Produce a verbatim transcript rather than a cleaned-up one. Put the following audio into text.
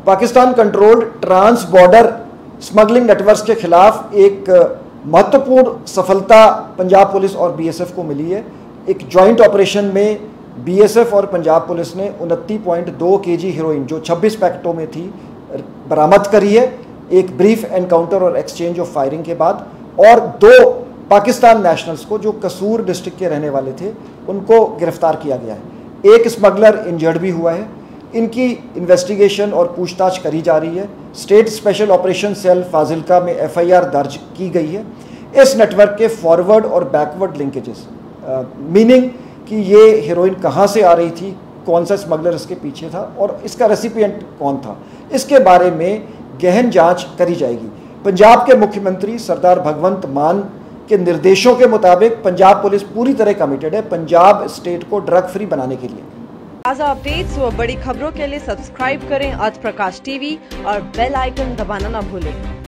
Pakistan controlled trans border smuggling networks के खिलाफ एक महत्वपूर्ण सफलता पंजाब पुलिस और बीएसएफ को मिली है। एक जॉइंट ऑपरेशन में बीएसएफ और पंजाब पुलिस ने उनतीस पॉइंट दो केजी हीरोइन जो छब्बीस पैकेटों में थी बरामद करी है, एक ब्रीफ एनकाउंटर और एक्सचेंज ऑफ फायरिंग के बाद। और दो पाकिस्तान नेशनल्स को जो कसूर डिस्ट्रिक्ट के रहने वाले थे उनको गिरफ्तार किया गया है। एक स्मगलर इंजर्ड भी हुआ है। इनकी इन्वेस्टिगेशन और पूछताछ करी जा रही है। State special operation cell Fazilka में एफआईआर दर्ज की गई है। इस नेटवर्क के फॉरवर्ड और बैकवर्ड लिंकेजेस मीनिंग कि ये हीरोइन कहाँ से आ रही थी, कौन सा स्मगलर इसके पीछे था और इसका रेसिपिएंट कौन था, इसके बारे में गहन जांच करी जाएगी। पंजाब के मुख्यमंत्री सरदार भगवंत मान के निर्देशों के मुताबिक पंजाब पुलिस पूरी तरह कमिटेड है पंजाब स्टेट को ड्रग फ्री बनाने के लिए। ताज़ा अपडेट्स व बड़ी खबरों के लिए सब्सक्राइब करें आज प्रकाश टीवी और बेल आइकन दबाना न भूलें।